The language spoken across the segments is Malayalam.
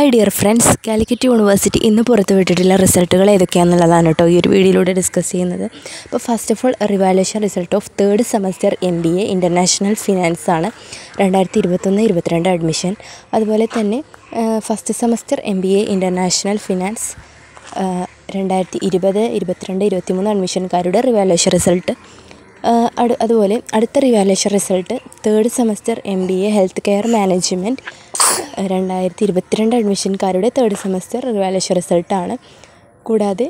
ഡിയർ ഫ്രണ്ട്സ്, കാലിക്കറ്റ് യൂണിവേഴ്സിറ്റി ഇന്ന് പുറത്തുവിട്ടിട്ടുള്ള റിസൾട്ടുകൾ ഏതൊക്കെയാണെന്നുള്ളതാണ് കേട്ടോ ഈ ഒരു വീഡിയോയിലൂടെ ഡിസ്കസ് ചെയ്യുന്നത്. അപ്പോൾ first of all revaluation result of third semester MBA international finance ആണ് 2021-22 അഡ്മിഷൻ. അതുപോലെ തന്നെ first semester MBA international finance 2020-22-23 അഡ്മിഷൻകാരുടെ റിവാലുവേഷൻ റിസൾട്ട്. അതുപോലെ അടുത്ത revaluation result third semester MBA health care management 2022 അഡ്മിഷൻകാരുടെ തേർഡ് സെമസ്റ്റർ റിവാലുവേഷൻ റിസൾട്ടാണ്. കൂടാതെ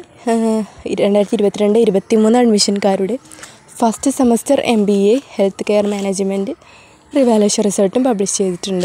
2022-23 അഡ്മിഷൻകാരുടെ first semester MBA health care management revaluation റിസൾട്ടും പബ്ലിഷ് ചെയ്തിട്ടുണ്ട്.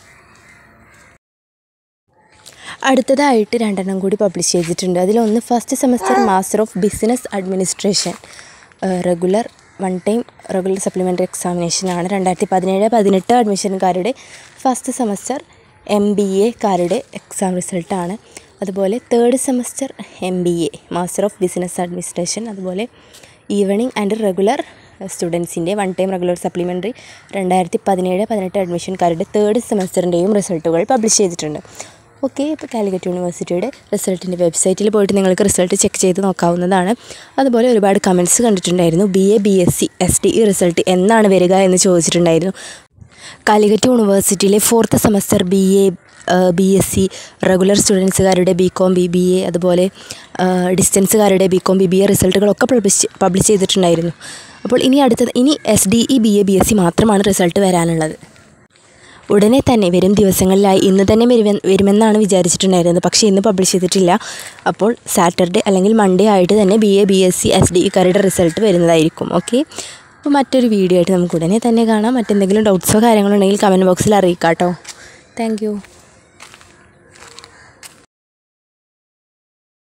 അടുത്തതായിട്ട് രണ്ടെണ്ണം കൂടി പബ്ലിഷ് ചെയ്തിട്ടുണ്ട്. അതിലൊന്ന് first semester master of business administration regular supplementary എക്സാമിനേഷനാണ് 2017-18 അഡ്മിഷൻകാരുടെ ഫസ്റ്റ് സെമസ്റ്റർ MBAക്കാരുടെ എക്സാം റിസൾട്ടാണ്. അതുപോലെ third semester MBA master of business administration അതുപോലെ ഈവനിങ് ആൻഡ് റെഗുലർ സ്റ്റുഡൻസിൻ്റെ റെഗുലർ സപ്ലിമെൻ്ററി 2017-18 അഡ്മിഷൻകാരുടെ തേർഡ് സെമസ്റ്ററിൻ്റെയും റിസൾട്ടുകൾ പബ്ലിഷ് ചെയ്തിട്ടുണ്ട്. ഓക്കെ, ഇപ്പോൾ കാലിക്കറ്റ് യൂണിവേഴ്സിറ്റിയുടെ റിസൾട്ടിൻ്റെ വെബ്സൈറ്റിൽ പോയിട്ട് നിങ്ങൾക്ക് റിസൾട്ട് ചെക്ക് ചെയ്ത് നോക്കാവുന്നതാണ്. അതുപോലെ ഒരുപാട് കമൻറ്റ്സ് കണ്ടിട്ടുണ്ടായിരുന്നു. BA BSc SDE റിസൾട്ട് എന്നാണ് വരിക എന്ന് ചോദിച്ചിട്ടുണ്ടായിരുന്നു. കാലിക്കറ്റ് യൂണിവേഴ്സിറ്റിയിലെ fourth semester BA BSc regular സ്റ്റുഡൻസുകാരുടെ BCom BBA അതുപോലെ ഡിസ്റ്റൻസുകാരുടെ BCom BBA റിസൾട്ടുകളൊക്കെ പബ്ലിഷ് ചെയ്തിട്ടുണ്ടായിരുന്നു. അപ്പോൾ ഇനി SDE BA BSc മാത്രമാണ് റിസൾട്ട് വരാനുള്ളത്. ഉടനെ തന്നെ വരും ദിവസങ്ങളിലായി ഇന്ന് തന്നെ വരുമെന്നാണ് വിചാരിച്ചിട്ടുണ്ടായിരുന്നത്. പക്ഷേ ഇന്ന് പബ്ലിഷ് ചെയ്തിട്ടില്ല. അപ്പോൾ സാറ്റർഡേ അല്ലെങ്കിൽ മൺഡേ ആയിട്ട് തന്നെ BA BSc SDEക്കാരുടെ റിസൾട്ട് വരുന്നതായിരിക്കും. ഓക്കെ, അപ്പോൾ മറ്റൊരു വീഡിയോ ആയിട്ട് നമുക്ക് ഉടനെ തന്നെ കാണാം. മറ്റെന്തെങ്കിലും ഡൗട്ട്സോ കാര്യങ്ങളോ ഉണ്ടെങ്കിൽ കമൻറ്റ് ബോക്സിൽ അറിയിക്കാം കേട്ടോ. Thank U.